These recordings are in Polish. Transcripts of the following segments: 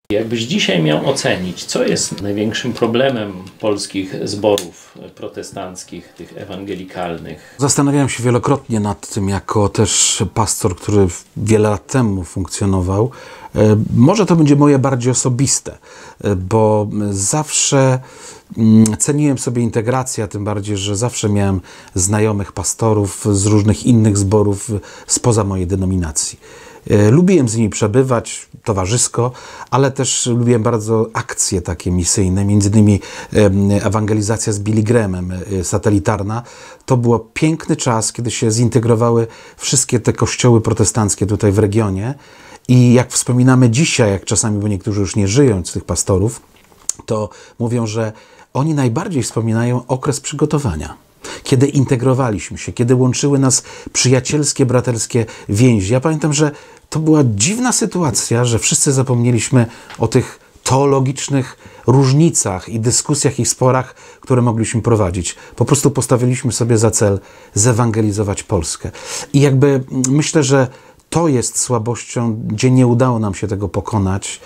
Jakbyś dzisiaj miał ocenić, co jest największym problemem polskich zborów protestanckich, tych ewangelikalnych? Zastanawiałem się wielokrotnie nad tym, jako też pastor, który wiele lat temu funkcjonował. Może to będzie moje bardziej osobiste, bo zawsze ceniłem sobie integrację, a tym bardziej, że zawsze miałem znajomych pastorów z różnych innych zborów spoza mojej denominacji. Lubiłem z nimi przebywać towarzysko, ale też lubiłem bardzo akcje takie misyjne, między innymi ewangelizacja z Billy Grahamem, satelitarna. To był piękny czas, kiedy się zintegrowały wszystkie te kościoły protestanckie tutaj w regionie i jak wspominamy dzisiaj, jak czasami, bo niektórzy już nie żyją z tych pastorów, to mówią, że oni najbardziej wspominają okres przygotowania. Kiedy integrowaliśmy się, kiedy łączyły nas przyjacielskie, braterskie więzi. Ja pamiętam, że to była dziwna sytuacja, że wszyscy zapomnieliśmy o tych teologicznych różnicach i dyskusjach i sporach, które mogliśmy prowadzić. Po prostu postawiliśmy sobie za cel zewangelizować Polskę. I jakby myślę, że to jest słabością, gdzie nie udało nam się tego pokonać,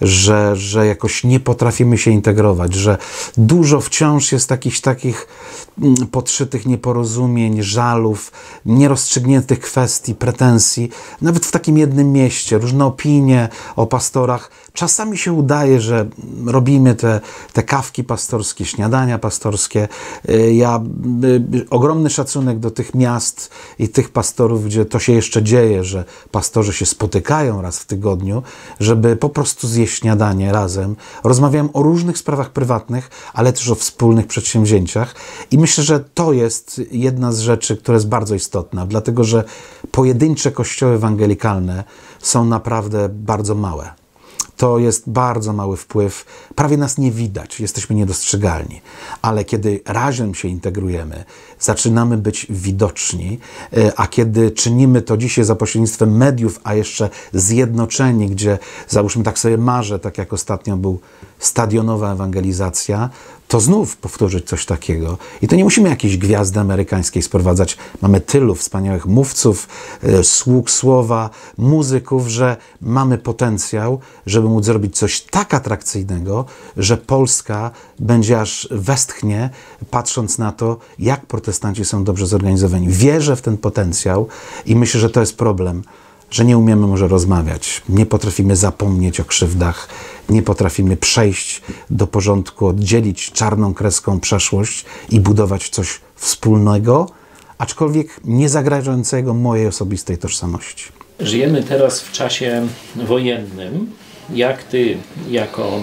że jakoś nie potrafimy się integrować, że dużo wciąż jest takich podszytych nieporozumień, żalów, nierozstrzygniętych kwestii, pretensji. Nawet w takim jednym mieście, różne opinie o pastorach. Czasami się udaje, że robimy te kawki pastorskie, śniadania pastorskie. Ja ogromny szacunek do tych miast i tych pastorów, gdzie to się jeszcze dzieje, że pastorzy się spotykają raz w tygodniu, żeby po prostu zjeść śniadanie razem. Rozmawiam o różnych sprawach prywatnych, ale też o wspólnych przedsięwzięciach. I myślę, że to jest jedna z rzeczy, która jest bardzo istotna, dlatego że pojedyncze kościoły ewangelikalne są naprawdę bardzo małe. To jest bardzo mały wpływ, prawie nas nie widać, jesteśmy niedostrzegalni. Ale kiedy razem się integrujemy, zaczynamy być widoczni, a kiedy czynimy to dzisiaj za pośrednictwem mediów, a jeszcze zjednoczeni, gdzie załóżmy tak sobie marzę, tak jak ostatnio był stadionowa ewangelizacja, to znów powtórzyć coś takiego. I to nie musimy jakiejś gwiazdy amerykańskiej sprowadzać. Mamy tylu wspaniałych mówców, sług słowa, muzyków, że mamy potencjał, żeby móc zrobić coś tak atrakcyjnego, że Polska będzie aż westchnie, patrząc na to, jak protestanci są dobrze zorganizowani. Wierzę w ten potencjał i myślę, że to jest problem, że nie umiemy może rozmawiać, nie potrafimy zapomnieć o krzywdach, nie potrafimy przejść do porządku, oddzielić czarną kreską przeszłość i budować coś wspólnego, aczkolwiek nie zagrażającego mojej osobistej tożsamości. Żyjemy teraz w czasie wojennym. Jak ty, jako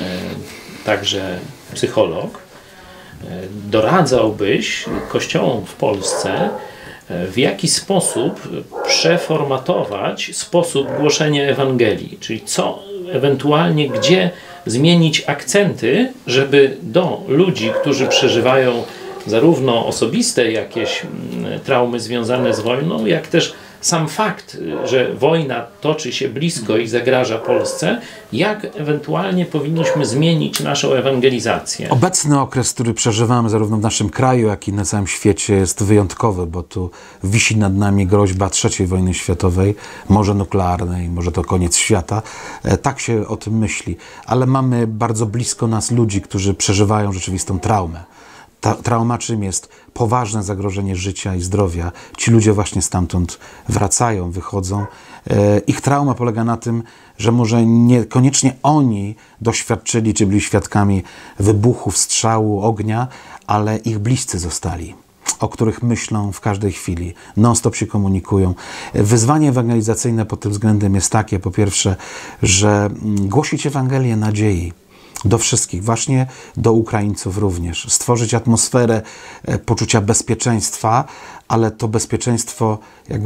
także psycholog, doradzałbyś kościołom w Polsce, w jaki sposób przeformatować sposób głoszenia Ewangelii, czyli co ewentualnie, gdzie zmienić akcenty, żeby do ludzi, którzy przeżywają zarówno osobiste jakieś traumy związane z wojną, jak też sam fakt, że wojna toczy się blisko i zagraża Polsce, jak ewentualnie powinniśmy zmienić naszą ewangelizację? Obecny okres, który przeżywamy zarówno w naszym kraju, jak i na całym świecie, jest wyjątkowy, bo tu wisi nad nami groźba III wojny światowej, może nuklearnej, może to koniec świata. Tak się o tym myśli. Ale mamy bardzo blisko nas ludzi, którzy przeżywają rzeczywistą traumę. Trauma czym jest? Poważne zagrożenie życia i zdrowia. Ci ludzie właśnie stamtąd wracają, wychodzą. Ich trauma polega na tym, że może niekoniecznie oni doświadczyli, czy byli świadkami wybuchów, strzału, ognia, ale ich bliscy zostali, o których myślą w każdej chwili, non-stop się komunikują. Wyzwanie ewangelizacyjne pod tym względem jest takie, po pierwsze, że głosić Ewangelię nadziei do wszystkich, właśnie do Ukraińców również. Stworzyć atmosferę poczucia bezpieczeństwa, ale to bezpieczeństwo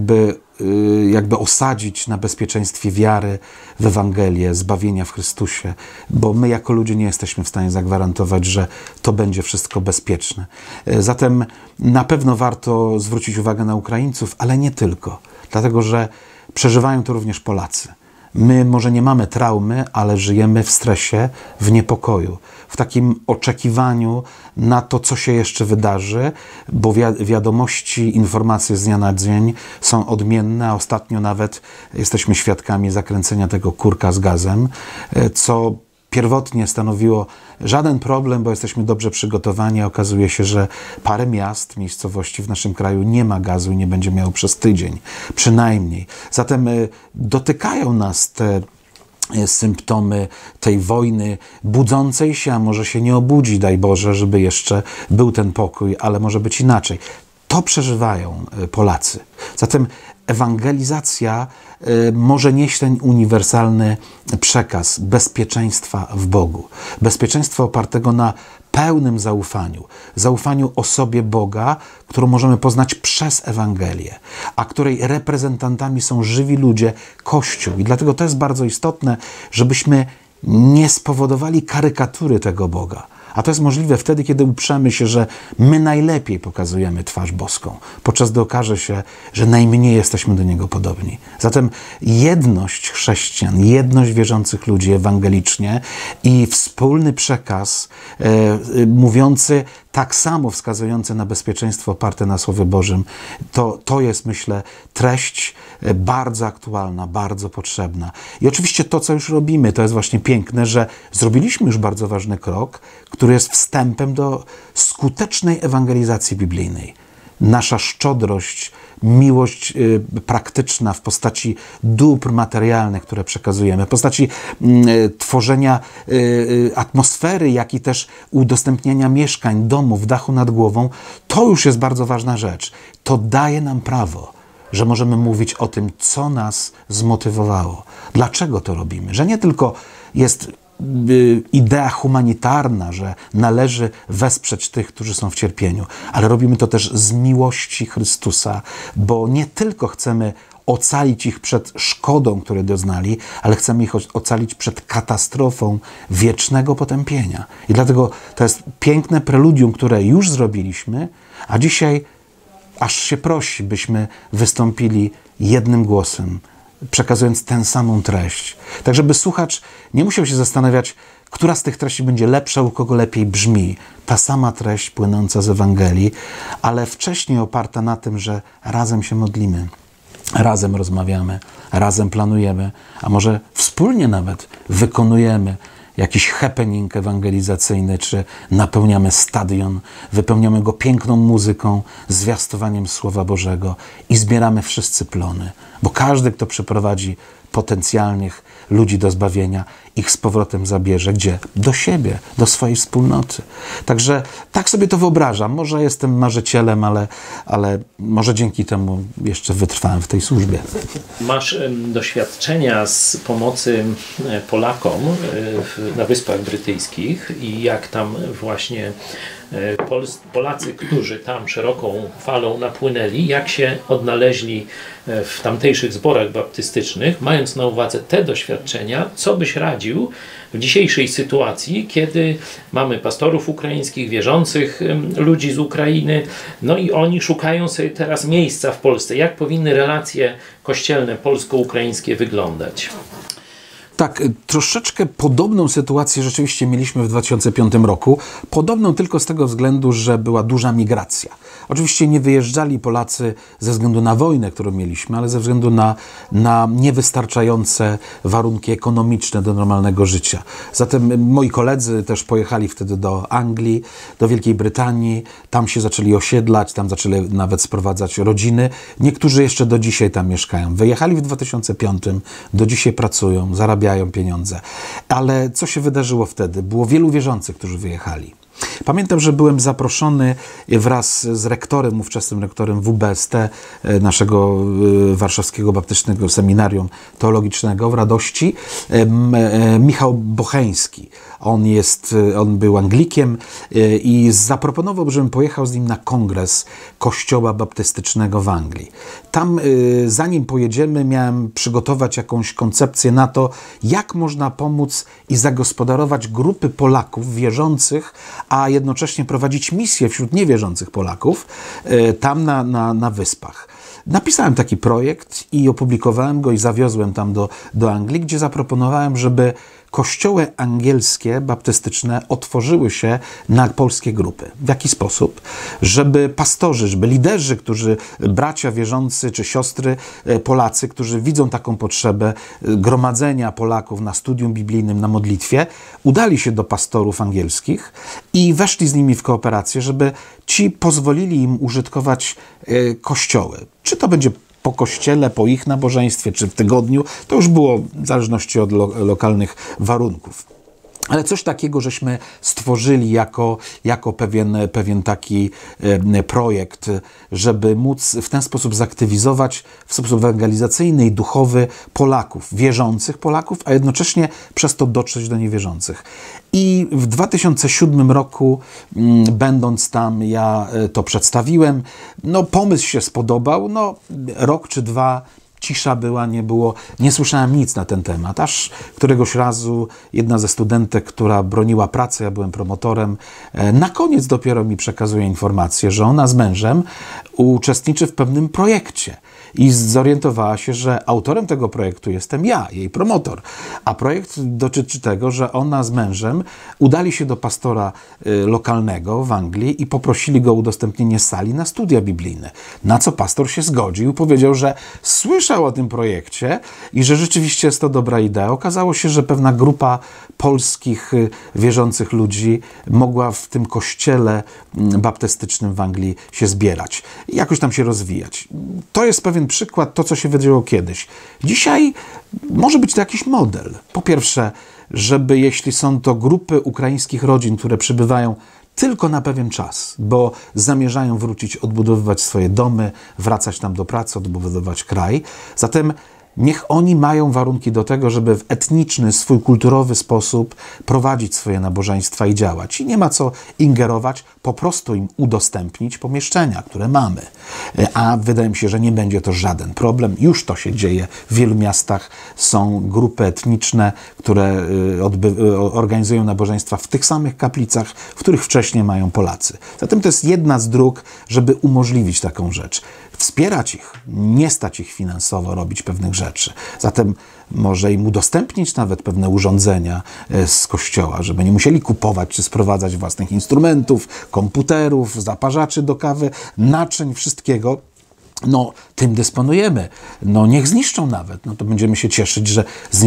jakby osadzić na bezpieczeństwie wiary w Ewangelię, zbawienia w Chrystusie, bo my jako ludzie nie jesteśmy w stanie zagwarantować, że to będzie wszystko bezpieczne. Zatem na pewno warto zwrócić uwagę na Ukraińców, ale nie tylko, dlatego że przeżywają to również Polacy. My może nie mamy traumy, ale żyjemy w stresie, w niepokoju, w takim oczekiwaniu na to, co się jeszcze wydarzy, bo wiadomości, informacje z dnia na dzień są odmienne, a ostatnio nawet jesteśmy świadkami zakręcenia tego kurka z gazem, co pierwotnie stanowiło żaden problem, bo jesteśmy dobrze przygotowani, a okazuje się, że parę miast, miejscowości w naszym kraju nie ma gazu i nie będzie miało przez tydzień, przynajmniej. Zatem dotykają nas te symptomy tej wojny budzącej się, a może się nie obudzi, daj Boże, żeby jeszcze był ten pokój, ale może być inaczej. To przeżywają Polacy. Zatem ewangelizacja może nieść ten uniwersalny przekaz bezpieczeństwa w Bogu. Bezpieczeństwa opartego na pełnym zaufaniu. Zaufaniu osobie Boga, którą możemy poznać przez Ewangelię, a której reprezentantami są żywi ludzie, Kościół. I dlatego to jest bardzo istotne, żebyśmy nie spowodowali karykatury tego Boga. A to jest możliwe wtedy, kiedy uprzemy się, że my najlepiej pokazujemy twarz boską, podczas gdy okaże się, że najmniej jesteśmy do Niego podobni. Zatem jedność chrześcijan, jedność wierzących ludzi ewangelicznie i wspólny przekaz mówiący tak samo, wskazujący na bezpieczeństwo oparte na Słowie Bożym, to jest, myślę, treść bardzo aktualna, bardzo potrzebna. I oczywiście to, co już robimy, to jest właśnie piękne, że zrobiliśmy już bardzo ważny krok, który jest wstępem do skutecznej ewangelizacji biblijnej. Nasza szczodrość, miłość praktyczna w postaci dóbr materialnych, które przekazujemy, w postaci tworzenia atmosfery, jak i też udostępniania mieszkań, domów, dachu nad głową, to już jest bardzo ważna rzecz. To daje nam prawo, że możemy mówić o tym, co nas zmotywowało. Dlaczego to robimy? Że nie tylko jest idea humanitarna, że należy wesprzeć tych, którzy są w cierpieniu, ale robimy to też z miłości Chrystusa, bo nie tylko chcemy ocalić ich przed szkodą, której doznali, ale chcemy ich ocalić przed katastrofą wiecznego potępienia. I dlatego to jest piękne preludium, które już zrobiliśmy, a dzisiaj aż się prosi, byśmy wystąpili jednym głosem, przekazując tę samą treść. Tak, żeby słuchacz nie musiał się zastanawiać, która z tych treści będzie lepsza, u kogo lepiej brzmi. Ta sama treść płynąca z Ewangelii, ale wcześniej oparta na tym, że razem się modlimy, razem rozmawiamy, razem planujemy, a może wspólnie nawet wykonujemy jakiś happening ewangelizacyjny, czy napełniamy stadion, wypełniamy go piękną muzyką, zwiastowaniem Słowa Bożego i zbieramy wszyscy plony. Bo każdy, kto przyprowadzi potencjalnych ludzi do zbawienia, ich z powrotem zabierze. Gdzie? Do siebie, do swojej wspólnoty. Także tak sobie to wyobrażam. Może jestem marzycielem, ale może dzięki temu jeszcze wytrwałem w tej służbie. Masz doświadczenia z pomocy Polakom na Wyspach Brytyjskich i jak tam właśnie Polacy, którzy tam szeroką falą napłynęli, jak się odnaleźli w tamtejszych zborach baptystycznych, mając na uwadze te doświadczenia, co byś radził w dzisiejszej sytuacji, kiedy mamy pastorów ukraińskich, wierzących ludzi z Ukrainy, no i oni szukają sobie teraz miejsca w Polsce. Jak powinny relacje kościelne polsko-ukraińskie wyglądać? Tak, troszeczkę podobną sytuację rzeczywiście mieliśmy w 2005 roku. Podobną tylko z tego względu, że była duża migracja. Oczywiście nie wyjeżdżali Polacy ze względu na wojnę, którą mieliśmy, ale ze względu na niewystarczające warunki ekonomiczne do normalnego życia. Zatem moi koledzy też pojechali wtedy do Anglii, do Wielkiej Brytanii. Tam się zaczęli osiedlać, tam zaczęli nawet sprowadzać rodziny. Niektórzy jeszcze do dzisiaj tam mieszkają. Wyjechali w 2005, do dzisiaj pracują, zarabiają pieniądze. Ale co się wydarzyło wtedy? Było wielu wierzących, którzy wyjechali. Pamiętam, że byłem zaproszony wraz z rektorem, ówczesnym rektorem WBST, naszego warszawskiego baptystycznego seminarium teologicznego w Radości, Michał Bocheński. On był Anglikiem i zaproponował, żebym pojechał z nim na kongres Kościoła Baptystycznego w Anglii. Tam, zanim pojedziemy, miałem przygotować jakąś koncepcję na to, jak można pomóc i zagospodarować grupy Polaków wierzących, a jednocześnie prowadzić misję wśród niewierzących Polaków tam na Wyspach. napisałem taki projekt i opublikowałem go i zawiozłem tam do Anglii, gdzie zaproponowałem, żeby kościoły angielskie, baptystyczne otworzyły się na polskie grupy. W jaki sposób? Żeby pastorzy, żeby liderzy, bracia wierzący czy siostry Polacy, którzy widzą taką potrzebę gromadzenia Polaków na studium biblijnym, na modlitwie, udali się do pastorów angielskich i weszli z nimi w kooperację, żeby ci pozwolili im użytkować kościoły. Czy to będzie po kościele, po ich nabożeństwie, czy w tygodniu, to już było w zależności od lokalnych warunków. Ale coś takiego żeśmy stworzyli jako pewien taki projekt, żeby móc w ten sposób zaktywizować w sposób ewangelizacyjny i duchowy Polaków, wierzących Polaków, a jednocześnie przez to dotrzeć do niewierzących. I w 2007 roku, będąc tam, ja to przedstawiłem. No, pomysł się spodobał. No, rok czy dwa cisza była, nie słyszałem nic na ten temat, aż któregoś razu jedna ze studentek, która broniła pracy, ja byłem promotorem, na koniec dopiero mi przekazuje informację, że ona z mężem uczestniczy w pewnym projekcie i zorientowała się, że autorem tego projektu jestem ja, jej promotor, a projekt dotyczy tego, że ona z mężem udali się do pastora lokalnego w Anglii i poprosili go o udostępnienie sali na studia biblijne, na co pastor się zgodził i powiedział, że słyszał o tym projekcie i że rzeczywiście jest to dobra idea. Okazało się, że pewna grupa polskich wierzących ludzi mogła w tym kościele baptystycznym w Anglii się zbierać i jakoś tam się rozwijać. To jest pewien przykład, to co się wydarzyło kiedyś. Dzisiaj może być to jakiś model. Po pierwsze, żeby jeśli są to grupy ukraińskich rodzin, które przybywają tylko na pewien czas, bo zamierzają wrócić, odbudowywać swoje domy, wracać tam do pracy, odbudowywać kraj. Zatem niech oni mają warunki do tego, żeby w etniczny, swój kulturowy sposób prowadzić swoje nabożeństwa i działać. I nie ma co ingerować, po prostu im udostępnić pomieszczenia, które mamy. A wydaje mi się, że nie będzie to żaden problem. Już to się dzieje w wielu miastach. Są grupy etniczne, które organizują nabożeństwa w tych samych kaplicach, w których wcześniej mają Polacy. Zatem to jest jedna z dróg, żeby umożliwić taką rzecz. Wspierać ich, nie stać ich finansowo robić pewnych rzeczy. Zatem może im udostępnić nawet pewne urządzenia z kościoła, żeby nie musieli kupować czy sprowadzać własnych instrumentów, komputerów, zaparzaczy do kawy, naczyń, wszystkiego. No, tym dysponujemy. No, niech zniszczą nawet. No, to będziemy się cieszyć, że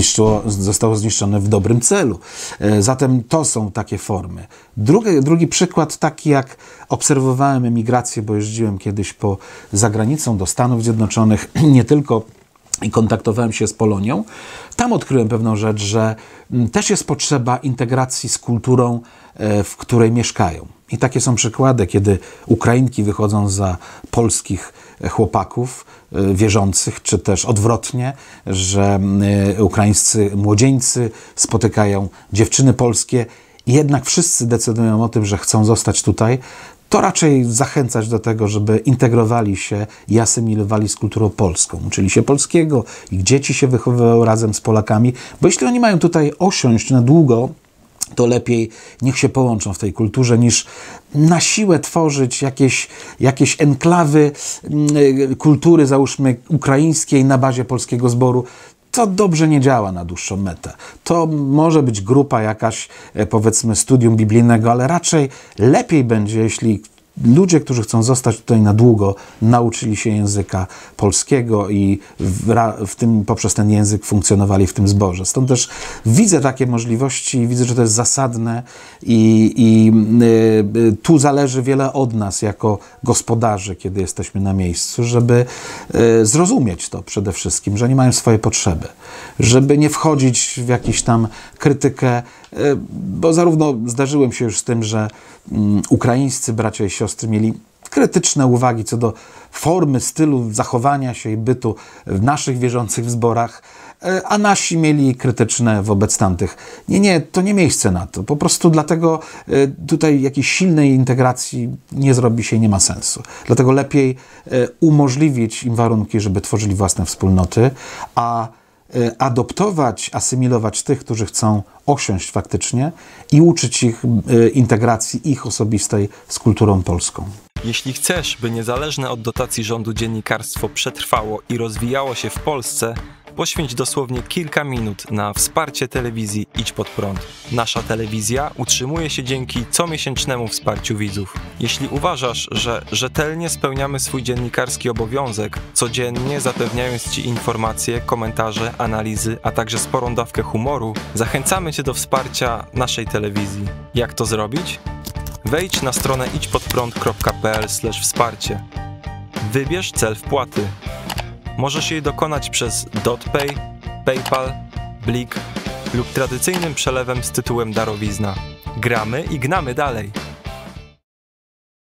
zostało zniszczone w dobrym celu. Zatem to są takie formy. Drugi przykład, taki jak obserwowałem emigrację, bo jeździłem kiedyś za granicą do Stanów Zjednoczonych, nie tylko, i kontaktowałem się z Polonią. Tam odkryłem pewną rzecz, że też jest potrzeba integracji z kulturą, w której mieszkają. I takie są przykłady, kiedy Ukrainki wychodzą za polskich chłopaków wierzących, czy też odwrotnie, że ukraińscy młodzieńcy spotykają dziewczyny polskie i jednak wszyscy decydują o tym, że chcą zostać tutaj. To raczej zachęcać do tego, żeby integrowali się i asymilowali z kulturą polską. Uczyli się polskiego, ich dzieci się wychowywały razem z Polakami, bo jeśli oni mają tutaj osiąść na długo, to lepiej niech się połączą w tej kulturze, niż na siłę tworzyć jakieś enklawy kultury, załóżmy ukraińskiej, na bazie polskiego zboru. To dobrze nie działa na dłuższą metę. To może być grupa jakaś, powiedzmy, studium biblijnego, ale raczej lepiej będzie, jeśli ludzie, którzy chcą zostać tutaj na długo, nauczyli się języka polskiego i poprzez ten język funkcjonowali w tym zborze. Stąd też widzę takie możliwości i widzę, że to jest zasadne i tu zależy wiele od nas jako gospodarzy, kiedy jesteśmy na miejscu, żeby zrozumieć to przede wszystkim, że oni mają swoje potrzeby, żeby nie wchodzić w jakąś tam krytykę, bo zarówno zdarzyłem się już z tym, że ukraińscy bracia i siostry mieli krytyczne uwagi co do formy, stylu zachowania się i bytu w naszych wierzących zborach, a nasi mieli krytyczne wobec tamtych. Nie, to nie miejsce na to. Po prostu dlatego tutaj jakiejś silnej integracji nie zrobi się i nie ma sensu. Dlatego lepiej umożliwić im warunki, żeby tworzyli własne wspólnoty, a adoptować, asymilować tych, którzy chcą osiąść faktycznie i uczyć ich integracji ich osobistej z kulturą polską. Jeśli chcesz, by niezależne od dotacji rządu dziennikarstwo przetrwało i rozwijało się w Polsce, poświęć dosłownie kilka minut na wsparcie telewizji Idź Pod Prąd. Nasza telewizja utrzymuje się dzięki comiesięcznemu wsparciu widzów. Jeśli uważasz, że rzetelnie spełniamy swój dziennikarski obowiązek, codziennie zapewniając Ci informacje, komentarze, analizy, a także sporą dawkę humoru, zachęcamy Cię do wsparcia naszej telewizji. Jak to zrobić? Wejdź na stronę idźpodprąd.pl/wsparcie. Wybierz cel wpłaty. Możesz jej dokonać przez DotPay, PayPal, Blik lub tradycyjnym przelewem z tytułem darowizna. Gramy i gnamy dalej!